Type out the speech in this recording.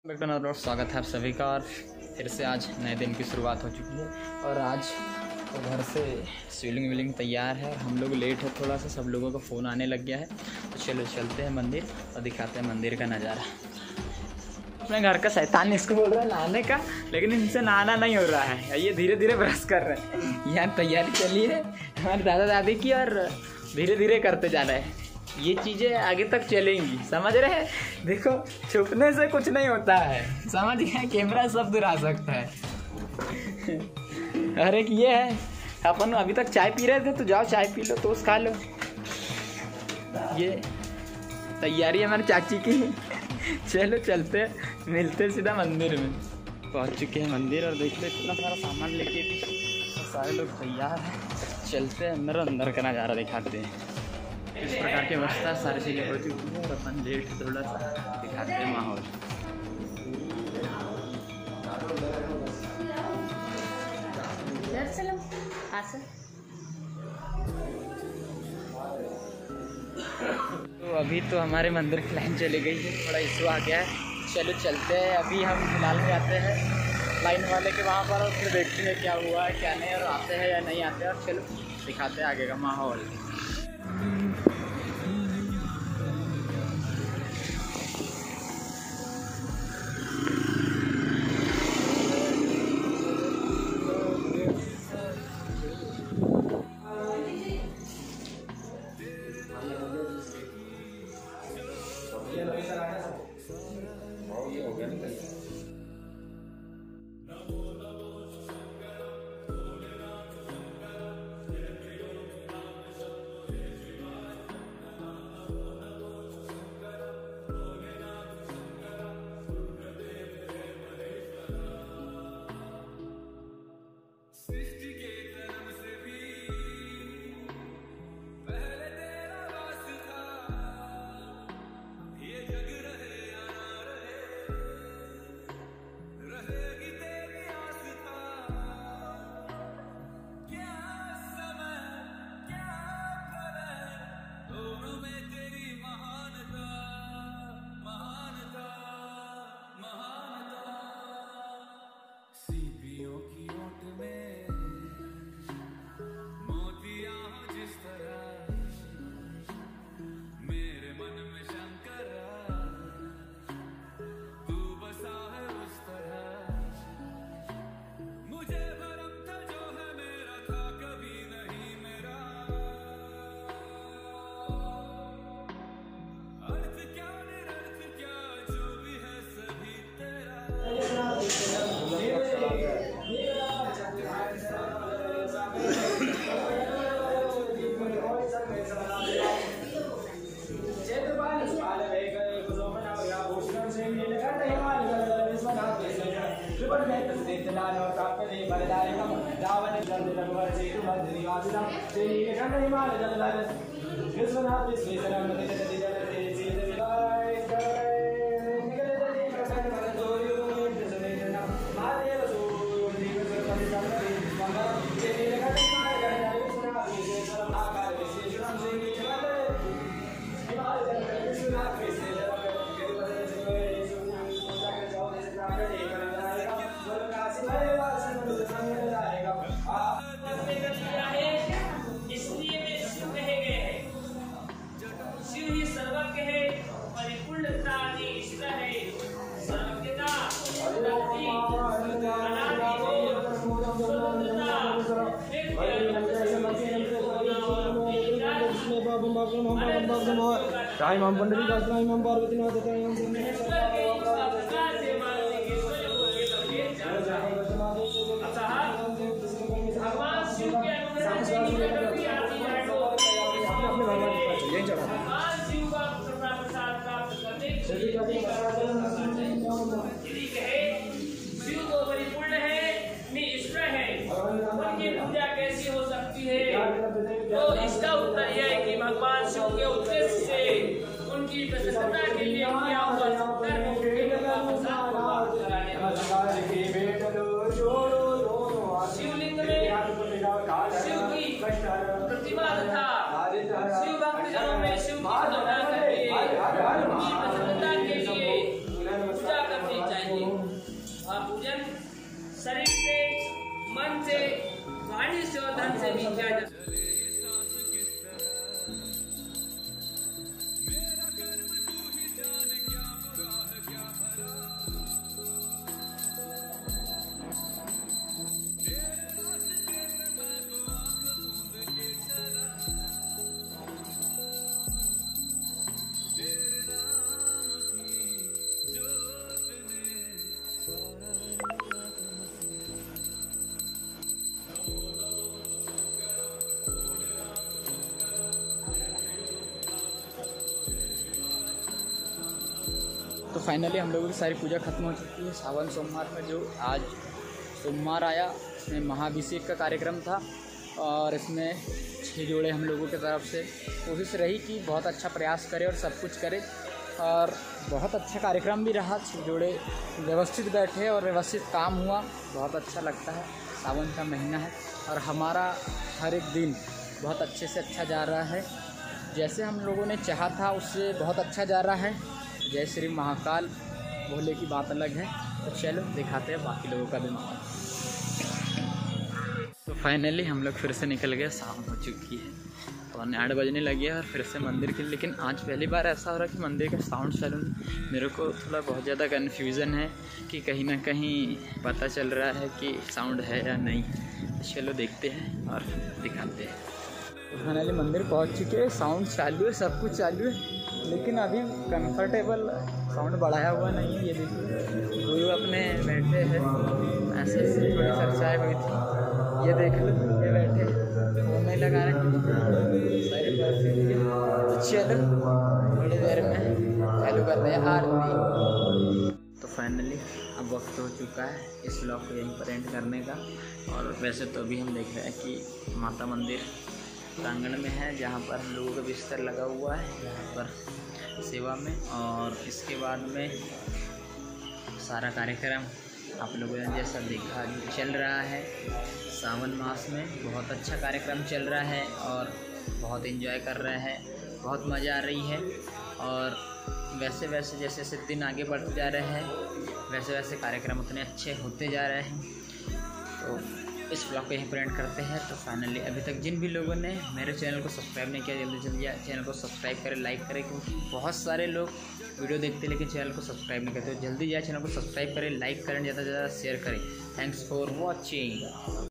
स्वागत है आप सभी का। और फिर से आज नए दिन की शुरुआत हो चुकी है और आज तो घर से सीलिंग वीलिंग तैयार है। हम लोग लेट है थोड़ा सा, सब लोगों का फ़ोन आने लग गया है। तो चलो चलते हैं मंदिर और दिखाते हैं मंदिर का नज़ारा। अपने घर का शैतान इसको बोल रहा है नहाने का, लेकिन इनसे नहाना नहीं हो रहा है। ये धीरे धीरे ब्रश कर रहे हैं। यहाँ तैयारी चली है हमारे दादा दादी की और धीरे धीरे करते जा रहे हैं। ये चीज़ें आगे तक चलेंगी, समझ रहे हैं। देखो छुपने से कुछ नहीं होता है, समझ गए। कैमरा सब दुरा सकता है। अरे ये है, अपन अभी तक चाय पी रहे थे, तो जाओ चाय पी लो, टोस्ट खा लो। ये तैयारी है हमारी चाची की। चलो चलते, मिलते सीधा मंदिर में। पहुंच चुके हैं मंदिर और देखते इतना सारा सामान लेके भी सारे लोग तैयार हैं। चलते हैं अंदर का नज़ारा दिखाते हैं। इस प्रकार की व्यवस्था सारी चीज़ें हो चुकी है और अपन लेट थोड़ा सा दिखाते हैं माहौल। तो अभी तो हमारे मंदिर की लाइन चली गई है, थोड़ा इशू आ गया है। चलो चलते हैं। अभी हम फिलहाल में आते हैं लाइन वाले के वहाँ पर और फिर देखते हैं क्या हुआ है क्या नहीं, और आते हैं या नहीं आते हैं। और चलो दिखाते हैं आगे का माहौल। तो इसका उत्तर यह है कि भगवान शिव के उद्देश्य से उनकी प्रसन्नता के लिए किया हुआ और पूजन शरीर से, मन से, वाणी से और धन से भी किया जा सकता है। तो फाइनली हम लोगों की सारी पूजा खत्म हो चुकी है। सावन सोमवार में जो आज सोमवार आया, इसमें महाभिषेक का कार्यक्रम था और इसमें 6 जोड़े हम लोगों की तरफ से कोशिश रही कि बहुत अच्छा प्रयास करें और सब कुछ करें, और बहुत अच्छा कार्यक्रम भी रहा। 6 जोड़े व्यवस्थित बैठे और व्यवस्थित काम हुआ। बहुत अच्छा लगता है, सावन का महीना है और हमारा हर एक दिन बहुत अच्छे से अच्छा जा रहा है। जैसे हम लोगों ने चाहा था उससे बहुत अच्छा जा रहा है। जय श्री महाकाल, भोले की बात अलग है। तो चलो दिखाते हैं बाकी लोगों का दिन। तो फाइनली हम लोग फिर से निकल गए, शाम हो चुकी है, 8 बजने लगे और फिर से मंदिर के। लेकिन आज पहली बार ऐसा हो रहा है कि मंदिर का साउंड सैलून मेरे को थोड़ा बहुत ज़्यादा कन्फ्यूज़न है कि कहीं ना कहीं पता चल रहा है कि साउंड है या नहीं। चलो देखते हैं और दिखाते हैं। तो फाइनली मंदिर पहुंच चुके हैं, साउंड चालू है, सब कुछ चालू है, लेकिन अभी कंफर्टेबल साउंड बढ़ाया हुआ नहीं है। ये देखिए गुरु अपने बैठे हैं, ऐसे ऐसे थोड़ी चर्चाएँ हुई थी। ये देख लो, ये बैठे फोन नहीं लगा रहे, सारी परिस्थिति है। तो चलो थोड़ी देर में चालू करते हैं आरती। तो फाइनली अब वक्त हो चुका है इस व्लॉग को यहीं पर एंड करने का। और वैसे तो अभी हम देख रहे हैं कि माता मंदिर प्रांगण में है, जहाँ पर हम लोगों का बिस्तर लगा हुआ है यहाँ पर सेवा में। और इसके बाद में सारा कार्यक्रम आप लोगों ने जैसा देखा चल रहा है। सावन मास में बहुत अच्छा कार्यक्रम चल रहा है और बहुत एंजॉय कर रहे हैं, बहुत मज़ा आ रही है। और वैसे वैसे जैसे जैसे दिन आगे बढ़ते जा रहे हैं, वैसे वैसे कार्यक्रम उतने अच्छे होते जा रहे हैं। तो इस ब्लॉग को यहीं पर एंड करते हैं। तो फाइनली अभी तक जिन भी लोगों ने मेरे चैनल को सब्सक्राइब नहीं किया, जल्दी जल्दी चैनल को सब्सक्राइब करें, लाइक करें, क्योंकि बहुत सारे लोग वीडियो देखते लेकिन चैनल को सब्सक्राइब नहीं करते। तो जल्दी जाए चैनल को सब्सक्राइब करें, लाइक करें, ज़्यादा से ज़्यादा शेयर करें। Thanks for watching.